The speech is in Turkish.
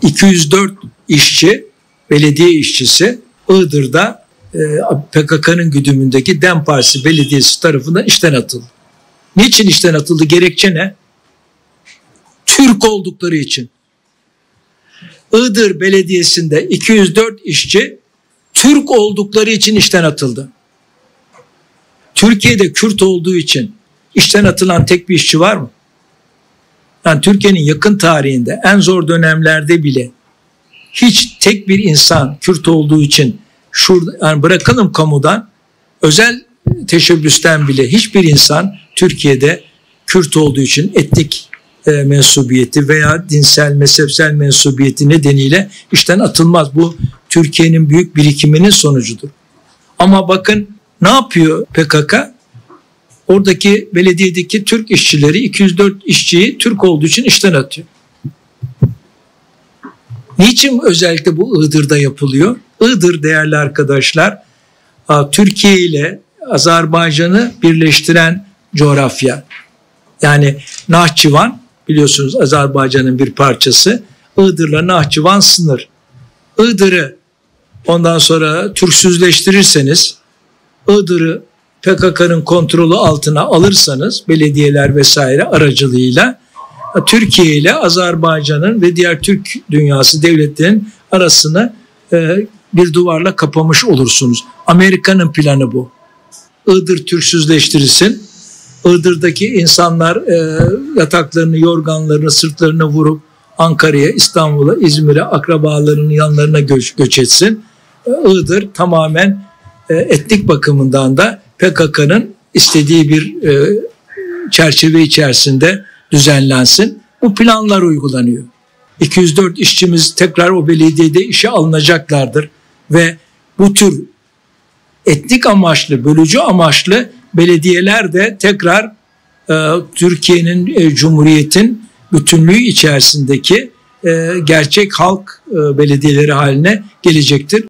204 işçi, belediye işçisi Iğdır'da PKK'nın güdümündeki DEM Partisi belediyesi tarafından işten atıldı. Niçin işten atıldı? Gerekçe ne? Türk oldukları için. Iğdır Belediyesi'nde 204 işçi Türk oldukları için işten atıldı. Türkiye'de Kürt olduğu için işten atılan tek bir işçi var mı? Yani Türkiye'nin yakın tarihinde en zor dönemlerde bile hiç tek bir insan Kürt olduğu için yani bırakalım kamudan, özel teşebbüsten bile hiçbir insan Türkiye'de Kürt olduğu için etnik mensubiyeti veya dinsel, mezhepsel mensubiyeti nedeniyle işten atılmaz. Bu Türkiye'nin büyük birikiminin sonucudur. Ama bakın ne yapıyor PKK? Oradaki belediyedeki Türk işçileri 204 işçiyi Türk olduğu için işten atıyor. Niçin özellikle bu Iğdır'da yapılıyor? Iğdır değerli arkadaşlar, Türkiye ile Azerbaycan'ı birleştiren coğrafya. Yani Nahçıvan biliyorsunuz Azerbaycan'ın bir parçası. Iğdır'la Nahçıvan sınır. Iğdır'ı ondan sonra Türksüzleştirirseniz, Iğdır'ı PKK'nın kontrolü altına alırsanız belediyeler vesaire aracılığıyla Türkiye ile Azerbaycan'ın ve diğer Türk dünyası devletlerinin arasını bir duvarla kapamış olursunuz. Amerika'nın planı bu. Iğdır Türksüzleştirilsin. Iğdır'daki insanlar yataklarını, yorganlarını, sırtlarını vurup Ankara'ya, İstanbul'a, İzmir'e, akrabalarının yanlarına göç etsin. Iğdır tamamen etnik bakımından da PKK'nın istediği bir çerçeve içerisinde düzenlensin. Bu planlar uygulanıyor. 204 işçimiz tekrar o belediyede işe alınacaklardır ve bu tür etnik amaçlı, bölücü amaçlı belediyeler de tekrar Türkiye'nin, Cumhuriyet'in bütünlüğü içerisindeki gerçek halk belediyeleri haline gelecektir.